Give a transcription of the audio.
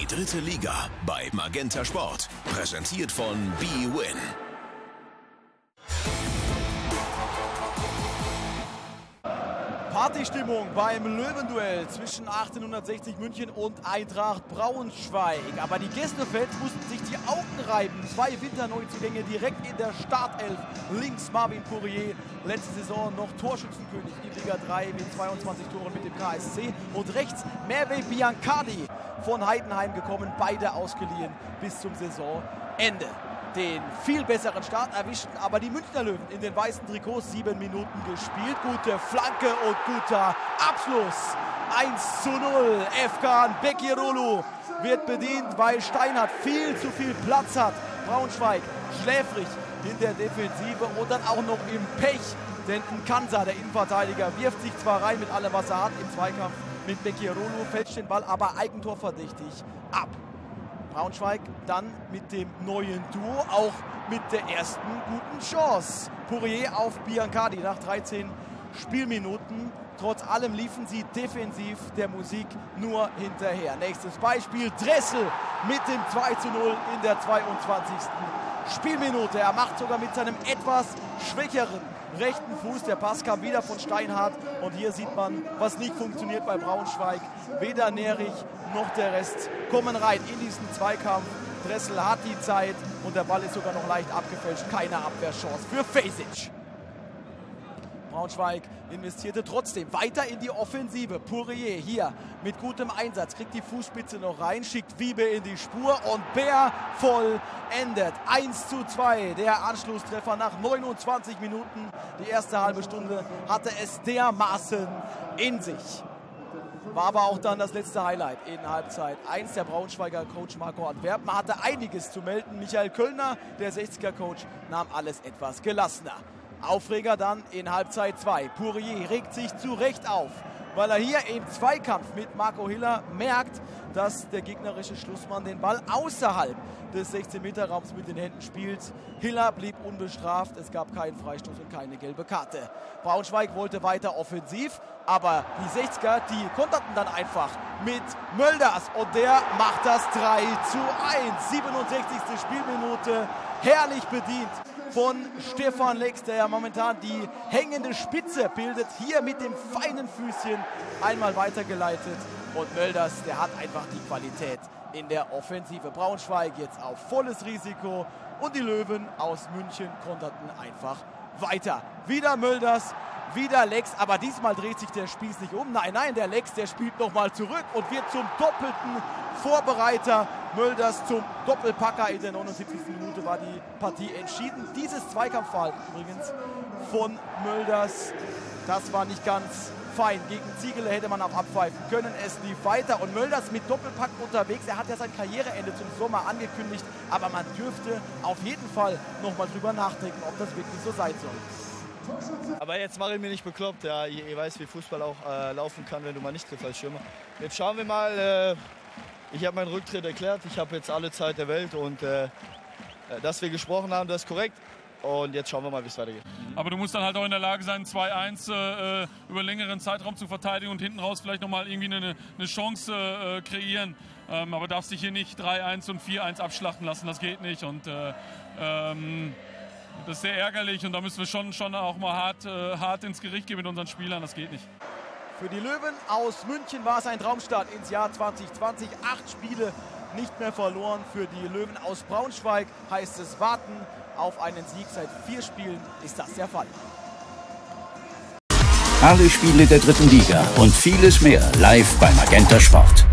dritte Liga bei Magenta Sport. Präsentiert von bwin. Partystimmung beim Löwenduell zwischen 1860 München und Eintracht Braunschweig. Aber die Gästefans mussten sich die Augen reiben. 2 Winterneuzugänge direkt in der Startelf. Links Marvin Poirier, letzte Saison noch Torschützenkönig in Liga 3 mit 22 Toren mit dem KSC. Und rechts Merve Biancardi von Heidenheim gekommen, beide ausgeliehen bis zum Saisonende. Den viel besseren Start erwischten aber die Münchner Löwen in den weißen Trikots. 7 Minuten gespielt, gute Flanke und guter Abschluss. 1:0. Efkan Bekirolu wird bedient, weil Steinhardt viel zu viel Platz hat. Braunschweig schläfrig in der Defensive und dann auch noch im Pech. Denn Nkansa, der Innenverteidiger, wirft sich zwar rein mit allem, was er hat im Zweikampf mit Bekirolu, fälscht den Ball aber eigentorverdächtig ab. Braunschweig dann mit dem neuen Duo, auch mit der ersten guten Chance. Poirier auf Biancardi nach 13 Spielminuten. Trotz allem liefen sie defensiv der Musik nur hinterher. Nächstes Beispiel, Dressel mit dem 2:0 in der 22. Spielminute. Er macht sogar mit seinem etwas schwächeren rechten Fuß. Der Pass kam wieder von Steinhardt. Und hier sieht man, was nicht funktioniert bei Braunschweig. Weder Nerich noch der Rest kommen rein in diesen Zweikampf. Dressel hat die Zeit und der Ball ist sogar noch leicht abgefälscht. Keine Abwehrchance für Fejsic. Braunschweig investierte trotzdem weiter in die Offensive. Poirier hier mit gutem Einsatz, kriegt die Fußspitze noch rein, schickt Wiebe in die Spur und Bär vollendet. 1:2, der Anschlusstreffer nach 29 Minuten. Die erste halbe Stunde hatte es dermaßen in sich. War aber auch dann das letzte Highlight in Halbzeit 1. Der Braunschweiger Coach Marco Antwerpen hatte einiges zu melden. Michael Köllner, der 60er-Coach, nahm alles etwas gelassener. Aufreger dann in Halbzeit 2. Poirier regt sich zu Recht auf, weil er hier im Zweikampf mit Marco Hiller merkt, dass der gegnerische Schlussmann den Ball außerhalb des 16-Meter-Raums mit den Händen spielt. Hiller blieb unbestraft, es gab keinen Freistoß und keine gelbe Karte. Braunschweig wollte weiter offensiv, aber die 60er, die konterten dann einfach mit Mölders und der macht das 3:1. 67. Spielminute, herrlich bedient von Stefan Lex, der ja momentan die hängende Spitze bildet. Hier mit dem feinen Füßchen einmal weitergeleitet. Und Mölders, der hat einfach die Qualität in der Offensive. Braunschweig jetzt auf volles Risiko und die Löwen aus München konterten einfach weiter. Wieder Mölders, wieder Lex, aber diesmal dreht sich der Spieß nicht um. Nein, nein, der Lex, der spielt nochmal zurück und wird zum doppelten Vorbereiter. Mölders zum Doppelpacker. In der 79. Minute war die Partie entschieden. Dieses Zweikampfverhalten übrigens von Mölders, das war nicht ganz fein. Gegen Ziegele hätte man auch abpfeifen können. Es lief weiter und Mölders mit Doppelpack unterwegs. Er hat ja sein Karriereende zum Sommer angekündigt, aber man dürfte auf jeden Fall nochmal drüber nachdenken, ob das wirklich so sein soll. Aber jetzt mache ich mir nicht bekloppt. Ja, ihr weiß, wie Fußball auch laufen kann, wenn du mal nicht triffst als Stürmer. Jetzt schauen wir mal. Ich habe meinen Rücktritt erklärt. Ich habe jetzt alle Zeit der Welt und dass wir gesprochen haben, das ist korrekt. Und jetzt schauen wir mal, wie es weitergeht. Aber du musst dann halt auch in der Lage sein, 2:1 über längeren Zeitraum zu verteidigen und hinten raus vielleicht nochmal irgendwie eine Chance kreieren. Aber darfst dich hier nicht 3:1 und 4:1 abschlachten lassen, das geht nicht. Und das ist sehr ärgerlich und da müssen wir schon auch mal hart ins Gericht gehen mit unseren Spielern, das geht nicht. Für die Löwen aus München war es ein Traumstart ins Jahr 2020. 8 Spiele nicht mehr verloren. Für die Löwen aus Braunschweig heißt es warten auf einen Sieg. Seit 4 Spielen ist das der Fall. Alle Spiele der dritten Liga und vieles mehr live bei Magenta Sport.